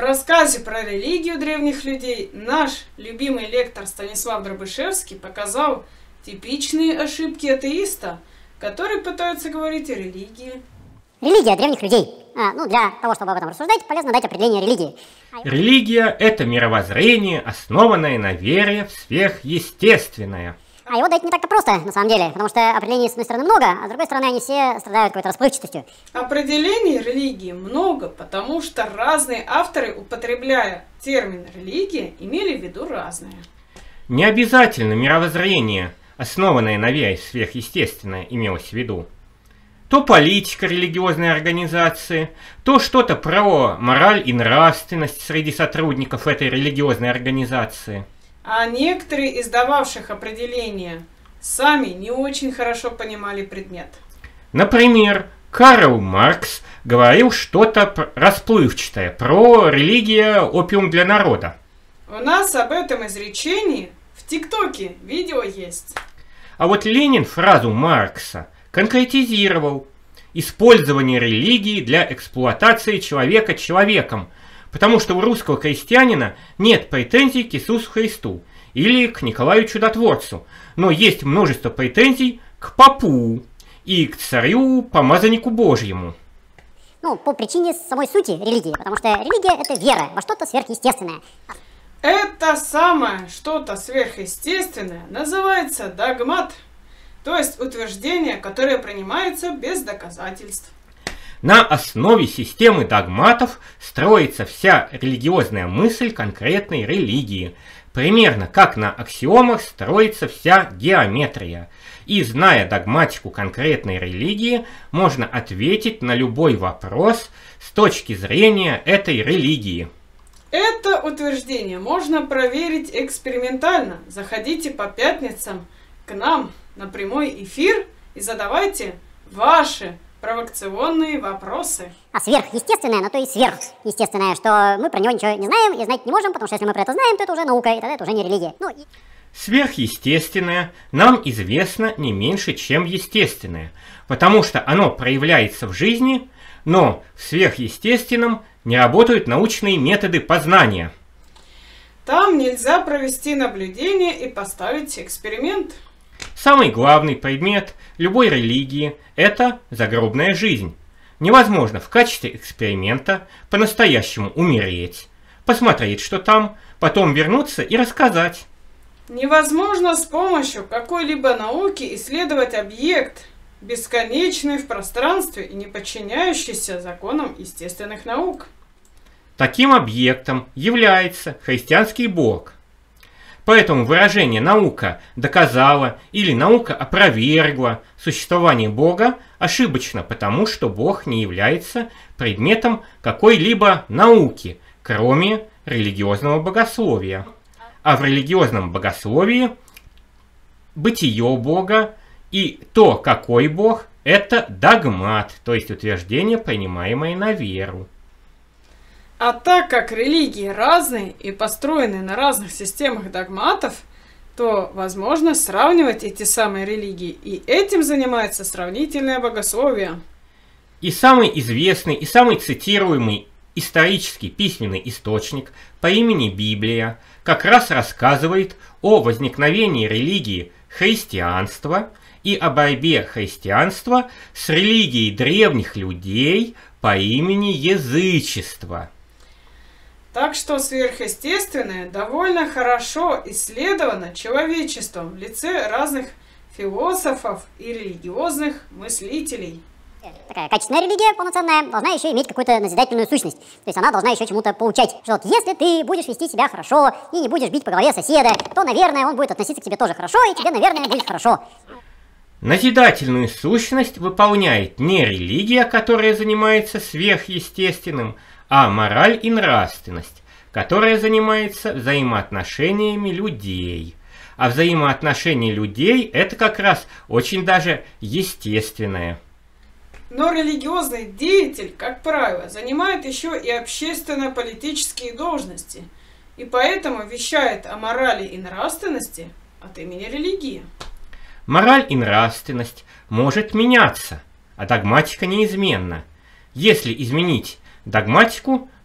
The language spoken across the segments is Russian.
рассказе про религию древних людей наш любимый лектор Станислав Дробышевский показал типичные ошибки атеиста, который пытается говорить о религии. Религия древних людей. Для того, чтобы об этом рассуждать, полезно дать определение религии. Религия – это мировоззрение, основанное на вере в сверхъестественное. А его дать не так-то просто, на самом деле, потому что определений, с одной стороны, много, а с другой стороны, они все страдают какой-то расплывчатостью. Определений религии много, потому что разные авторы, употребляя термин «религия», имели в виду разное. Не обязательно мировоззрение, основанное на вере в сверхъестественное, имелось в виду. То политика религиозной организации, то что-то про мораль и нравственность среди сотрудников этой религиозной организации. А некоторые, издававших определения, сами не очень хорошо понимали предмет. Например, Карл Маркс говорил что-то расплывчатое про религия опиум для народа. У нас об этом изречении в ТикТоке видео есть. А вот Ленин фразу Маркса конкретизировал: использование религии для эксплуатации человека человеком, потому что у русского крестьянина нет претензий к Иисусу Христу или к Николаю Чудотворцу, но есть множество претензий к попу и к царю-помазаннику Божьему. По причине самой сути религии, потому что религия – это вера во что-то сверхъестественное. Это самое что-то сверхъестественное называется догмат, то есть утверждение, которое принимается без доказательств. На основе системы догматов строится вся религиозная мысль конкретной религии, примерно как на аксиомах строится вся геометрия. И зная догматику конкретной религии, можно ответить на любой вопрос с точки зрения этой религии. Это утверждение можно проверить экспериментально. Заходите по пятницам к нам на прямой эфир и задавайте ваши провокационные вопросы. А сверхъестественное, то и сверхъестественное, что мы про него ничего не знаем и знать не можем, потому что если мы про это знаем, то это уже наука, и тогда это уже не религия. Сверхъестественное нам известно не меньше, чем естественное, потому что оно проявляется в жизни, но в сверхъестественном не работают научные методы познания. Там нельзя провести наблюдение и поставить эксперимент. Самый главный предмет любой религии – это загробная жизнь. Невозможно в качестве эксперимента по-настоящему умереть, посмотреть, что там, потом вернуться и рассказать. Невозможно с помощью какой-либо науки исследовать объект, бесконечный в пространстве и не подчиняющийся законам естественных наук. Таким объектом является христианский Бог. Поэтому выражение «наука доказала» или «наука опровергла» существование Бога ошибочно, потому что Бог не является предметом какой-либо науки, кроме религиозного богословия. А в религиозном богословии бытие Бога и то, какой Бог, это догмат, то есть утверждение, принимаемое на веру. А так как религии разные и построены на разных системах догматов, то возможно сравнивать эти самые религии, и этим занимается сравнительное богословие. И самый известный, и самый цитируемый исторический письменный источник по имени Библия как раз рассказывает о возникновении религии христианства и о борьбе христианства с религией древних людей по имени язычество. Так что сверхъестественное довольно хорошо исследовано человечеством в лице разных философов и религиозных мыслителей. Такая качественная религия, полноценная, должна еще иметь какую-то назидательную сущность. То есть она должна еще чему-то поучать. Что вот если ты будешь вести себя хорошо и не будешь бить по голове соседа, то, наверное, он будет относиться к тебе тоже хорошо, и тебе, наверное, будет хорошо. Назидательную сущность выполняет не религия, которая занимается сверхъестественным, а мораль и нравственность, которая занимается взаимоотношениями людей. А взаимоотношения людей – это как раз очень даже естественное. Но религиозный деятель, как правило, занимает еще и общественно-политические должности, и поэтому вещает о морали и нравственности от имени религии. Мораль и нравственность может меняться, а догматика неизменна. Если изменить догматику,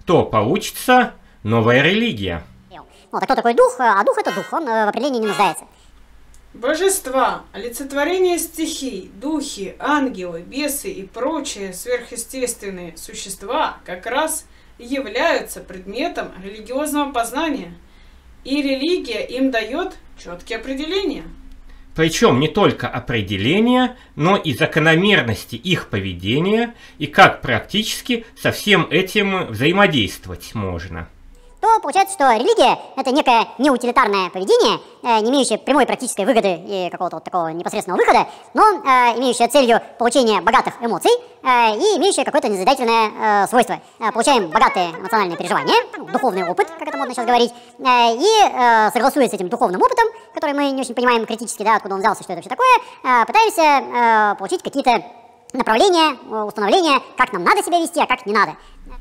то получится новая религия. Вот, а кто такой дух? А дух это дух, он в определении не нуждается. Божества, олицетворение стихий, духи, ангелы, бесы и прочие сверхъестественные существа как раз и являются предметом религиозного познания, и религия им дает четкие определения. Причем не только определения, но и закономерности их поведения и как практически со всем этим взаимодействовать можно. То получается, что религия – это некое неутилитарное поведение, не имеющее прямой практической выгоды и какого-то вот такого непосредственного выхода, но имеющее целью получения богатых эмоций и имеющее какое-то назидательное свойство. Получаем богатые эмоциональные переживания, духовный опыт, как это модно сейчас говорить, и согласуясь с этим духовным опытом, который мы не очень понимаем критически, да, откуда он взялся, что это вообще такое, пытаемся получить какие-то направления, установления, как нам надо себя вести, а как не надо.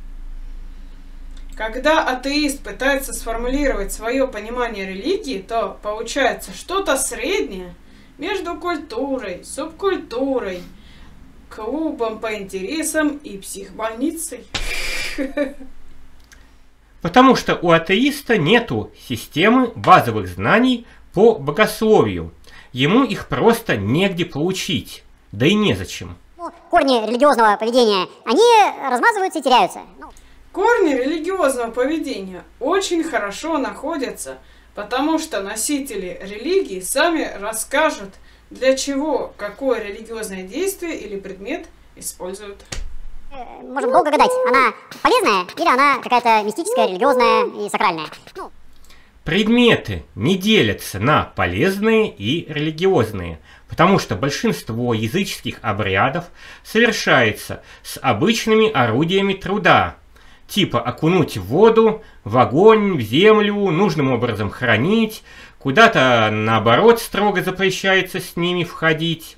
Когда атеист пытается сформулировать свое понимание религии, то получается что-то среднее между культурой, субкультурой, клубом по интересам и психбольницей. Потому что у атеиста нету системы базовых знаний по богословию. Ему их просто негде получить, да и незачем. Корни религиозного поведения, они размазываются и теряются. Корни религиозного поведения очень хорошо находятся, потому что носители религии сами расскажут, для чего какое религиозное действие или предмет используют. Можем долго гадать, она полезная или она какая-то мистическая, религиозная и сакральная. Предметы не делятся на полезные и религиозные, потому что большинство языческих обрядов совершается с обычными орудиями труда, типа окунуть в воду, в огонь, в землю, нужным образом хранить, куда-то наоборот строго запрещается с ними входить.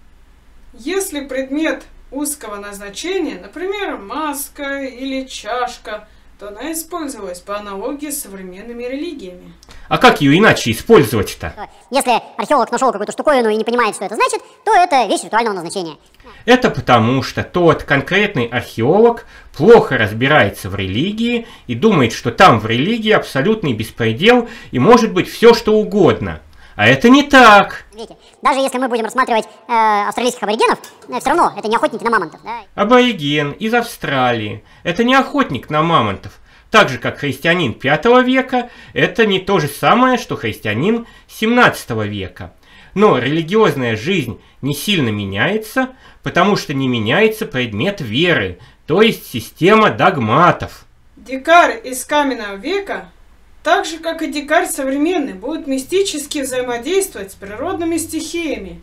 Если предмет узкого назначения, например, маска или чашка, то она использовалась по аналогии с современными религиями. А как ее иначе использовать-то? Если археолог нашел какую-то штуковину и не понимает, что это значит, то это вещь ритуального назначения. Это потому, что тот конкретный археолог плохо разбирается в религии и думает, что там в религии абсолютный беспредел и может быть все что угодно. А это не так. Видите, даже если мы будем рассматривать австралийских аборигенов, все равно это не охотники на мамонтов. Да? Абориген из Австралии – это не охотник на мамонтов. Так же, как христианин V века, это не то же самое, что христианин XVII века. Но религиозная жизнь не сильно меняется, потому что не меняется предмет веры, то есть система догматов. Дикарь из каменного века, так же как и дикарь современный, будет мистически взаимодействовать с природными стихиями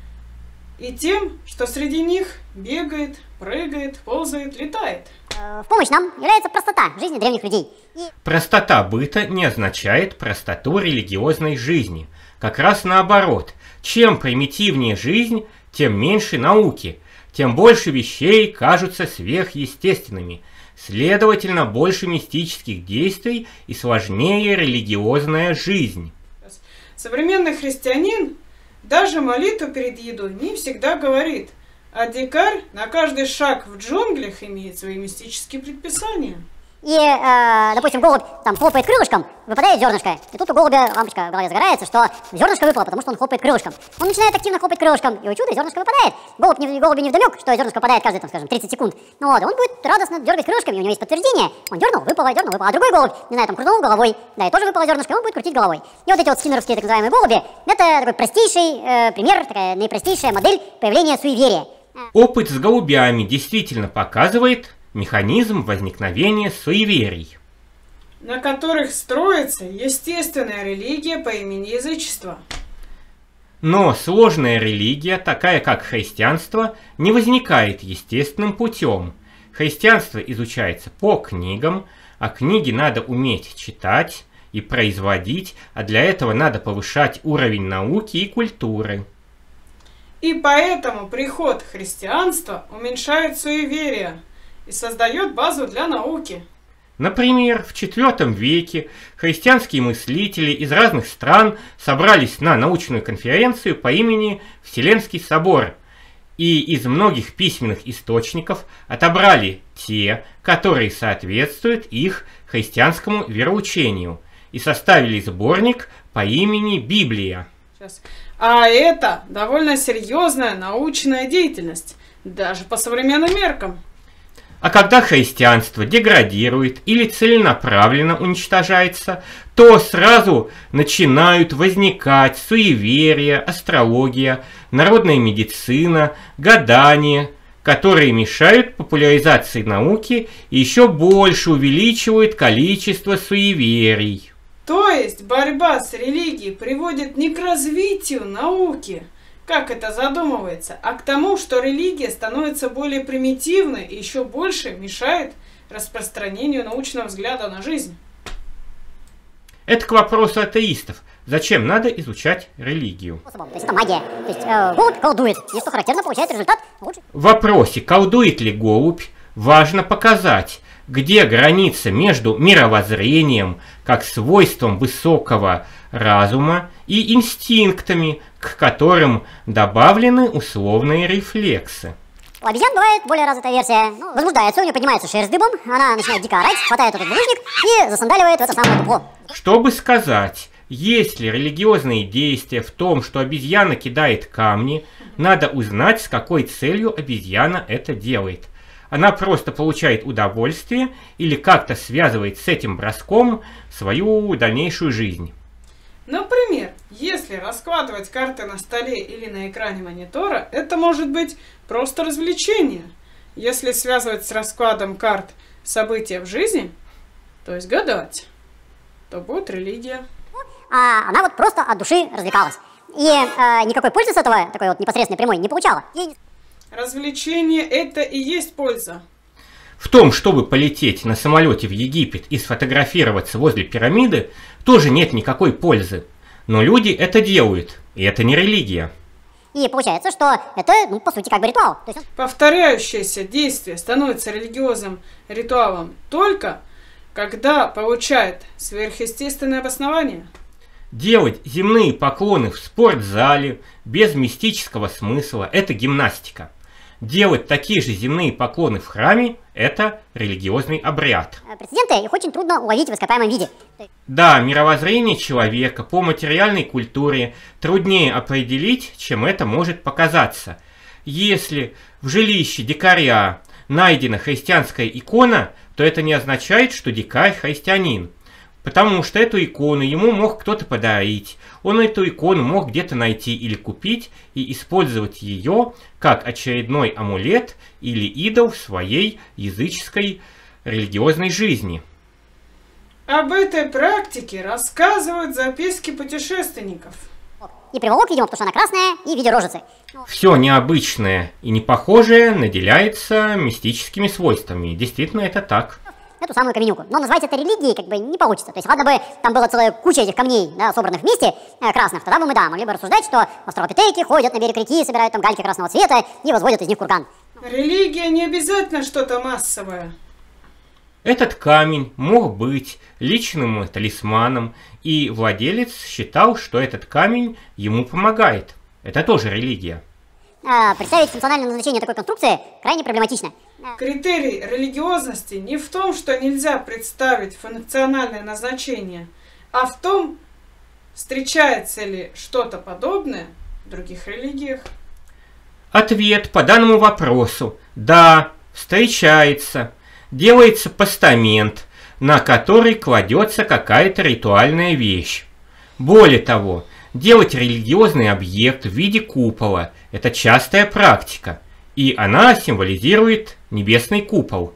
и тем, что среди них бегает, прыгает, ползает, летает. В помощь нам является простота жизни древних людей. Простота быта не означает простоту религиозной жизни. Как раз наоборот. Чем примитивнее жизнь, тем меньше науки, тем больше вещей кажутся сверхъестественными. Следовательно, больше мистических действий и сложнее религиозная жизнь. Современный христианин даже молитву перед едой не всегда говорит, а дикарь на каждый шаг в джунглях имеет свои мистические предписания. И, допустим, голубь там хлопает крылышком, выпадает зернышко, и тут у голубя лампочка в голове загорается, что зернышко выпало, потому что он хлопает крылышком. Он начинает активно хлопать крылышком, и, о чудо, зернышко выпадает. Голубю не вдомек, что зернышко выпадает каждые, там, скажем, 30 секунд. Ну вот, и он будет радостно дергать крылышками, у него есть подтверждение. Он дернул, выпало. А другой голубь, не знаю, там, крутнул головой, да, и тоже выпало зернышко, и он будет крутить головой. И вот эти вот скиннеровские так называемые голуби, это такой простейший пример, такая наипростейшая модель появления суеверия. Опыт с голубями действительно показывает механизм возникновения суеверий, на которых строится естественная религия по имени язычество. Но сложная религия, такая как христианство, не возникает естественным путем. Христианство изучается по книгам, а книги надо уметь читать и производить, а для этого надо повышать уровень науки и культуры. И поэтому приход христианства уменьшает суеверия и создает базу для науки. Например, в IV веке христианские мыслители из разных стран собрались на научную конференцию по имени Вселенский собор и из многих письменных источников отобрали те, которые соответствуют их христианскому вероучению, и составили сборник по имени Библия. А это довольно серьезная научная деятельность, даже по современным меркам. А когда христианство деградирует или целенаправленно уничтожается, то сразу начинают возникать суеверия, астрология, народная медицина, гадания, которые мешают популяризации науки и еще больше увеличивают количество суеверий. То есть борьба с религией приводит не к развитию науки, как это задумывается, а к тому, что религия становится более примитивной и еще больше мешает распространению научного взгляда на жизнь. Это к вопросу атеистов. Зачем надо изучать религию? То есть это магия. То есть голубь колдует, и что характерно, получает результат лучше. В вопросе, колдует ли голубь, важно показать, где граница между мировоззрением, как свойством высокого разума, и инстинктами, к которым добавлены условные рефлексы. У обезьян бывает более развитая версия. Возбуждается, у нее поднимается шерсть дыбом, она начинает дико орать, хватает этот булыжник и засандаливает в это самое дупло. Чтобы сказать, есть ли религиозные действия в том, что обезьяна кидает камни, надо узнать, с какой целью обезьяна это делает. Она просто получает удовольствие или как-то связывает с этим броском свою дальнейшую жизнь. Например, если раскладывать карты на столе или на экране монитора, это может быть просто развлечение. Если связывать с раскладом карт события в жизни, то есть гадать, то будет религия. А она вот просто от души развлекалась. И никакой пользы с этого, такой вот непосредственной прямой, не получала. Развлечение – это и есть польза. В том, чтобы полететь на самолете в Египет и сфотографироваться возле пирамиды, тоже нет никакой пользы. Но люди это делают, и это не религия. И получается, что это, по сути, как бы ритуал. То есть... Повторяющееся действие становится религиозным ритуалом только когда получает сверхъестественное обоснование. Делать земные поклоны в спортзале без мистического смысла – это гимнастика. Делать такие же земные поклоны в храме – это религиозный обряд. Прецеденты, их очень трудно уловить в ископаемом виде. Да, мировоззрение человека по материальной культуре труднее определить, чем это может показаться. Если в жилище дикаря найдена христианская икона, то это не означает, что дикарь христианин. Потому что эту икону ему мог кто-то подарить. Он эту икону мог где-то найти или купить и использовать ее как очередной амулет или идол в своей языческой религиозной жизни. Об этой практике рассказывают записки путешественников. И приволок, видимо, потому что она красная и в виде рожицы. Все необычное и непохожее наделяется мистическими свойствами. Действительно, это так. Эту самую каменюку. Но назвать это религией как бы не получится. То есть ладно бы там была целая куча этих камней, да, собранных вместе, красных, тогда бы мы, да, могли бы рассуждать, что австралопитеки ходят на берег реки, собирают там гальки красного цвета и возводят из них курган. Религия не обязательно что-то массовое. Этот камень мог быть личным талисманом, и владелец считал, что этот камень ему помогает. Это тоже религия. Представить функциональное назначение такой конструкции крайне проблематично. Критерий религиозности не в том, что нельзя представить функциональное назначение, а в том, встречается ли что-то подобное в других религиях. Ответ по данному вопросу – да, встречается. Делается постамент, на который кладется какая-то ритуальная вещь. Более того, делать религиозный объект в виде купола – это частая практика, и она символизирует небесный купол.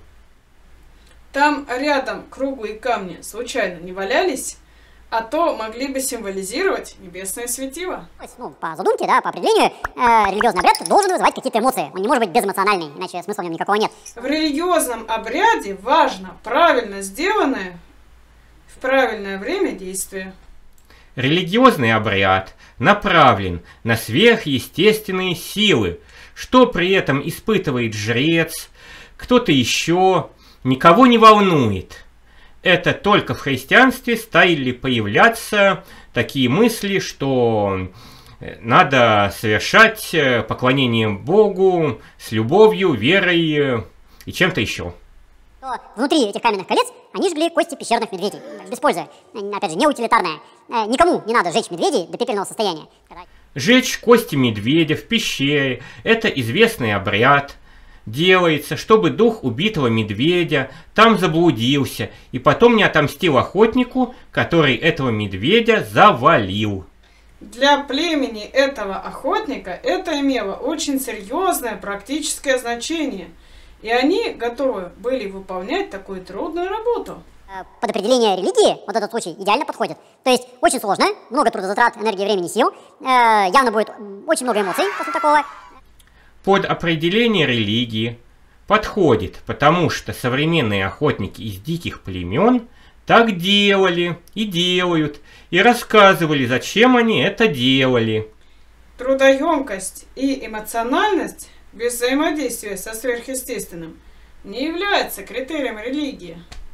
Там рядом круглые камни случайно не валялись, а то могли бы символизировать небесное светило. По задумке, да, по определению, религиозный обряд должен вызывать какие-то эмоции. Он не может быть безэмоциональный, иначе смысла в нем никакого нет. В религиозном обряде важно правильно сделанное в правильное время действие. Религиозный обряд направлен на сверхъестественные силы, что при этом испытывает жрец, кто-то еще, никого не волнует. Это только в христианстве стали появляться такие мысли, что надо совершать поклонение Богу с любовью, верой и чем-то еще. То внутри этих каменных колец они жгли кости пещерных медведей. Без пользы. Опять же, неутилитарное. Никому не надо сжечь медведей до пепельного состояния. Жечь кости медведя в пещере – это известный обряд. Делается, чтобы дух убитого медведя там заблудился и потом не отомстил охотнику, который этого медведя завалил. Для племени этого охотника это имело очень серьезное практическое значение, и они готовы были выполнять такую трудную работу. Под определение религии вот этот случай идеально подходит. То есть очень сложно, много трудозатрат, энергии, времени, сил, явно будет очень много эмоций после такого. Под определение религии подходит, потому что современные охотники из диких племен так делали и делают, и рассказывали, зачем они это делали. Трудоемкость и эмоциональность без взаимодействия со сверхъестественным не являются критерием религии.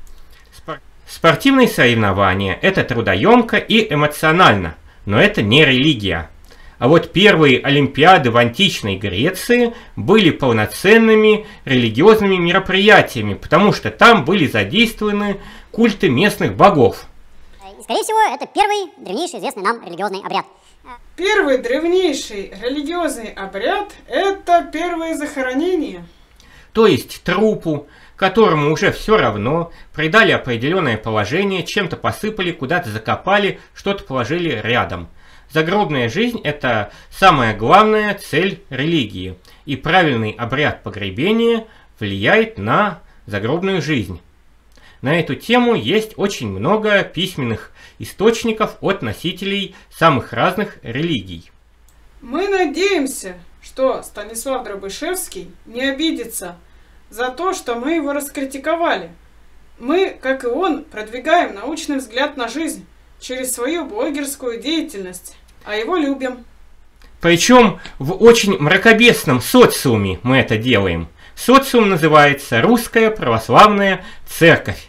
Спортивные соревнования – это трудоемко и эмоционально, но это не религия. А вот первые Олимпиады в античной Греции были полноценными религиозными мероприятиями, потому что там были задействованы культы местных богов. И, скорее всего, это первый древнейший известный нам религиозный обряд. Первый древнейший религиозный обряд – это первое захоронение. То есть трупу, которому уже все равно, придали определенное положение, чем-то посыпали, куда-то закопали, что-то положили рядом. Загробная жизнь – это самая главная цель религии, и правильный обряд погребения влияет на загробную жизнь. На эту тему есть очень много письменных источников от носителей самых разных религий. Мы надеемся, что Станислав Дробышевский не обидится за то, что мы его раскритиковали. Мы, как и он, продвигаем научный взгляд на жизнь через свою блогерскую деятельность, а его любим. Причем в очень мракобесном социуме мы это делаем. Социум называется Русская Православная Церковь.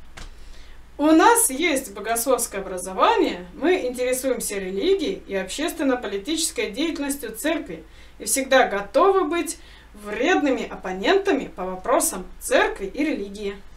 У нас есть богословское образование, мы интересуемся религией и общественно-политической деятельностью церкви и всегда готовы быть вредными оппонентами по вопросам церкви и религии.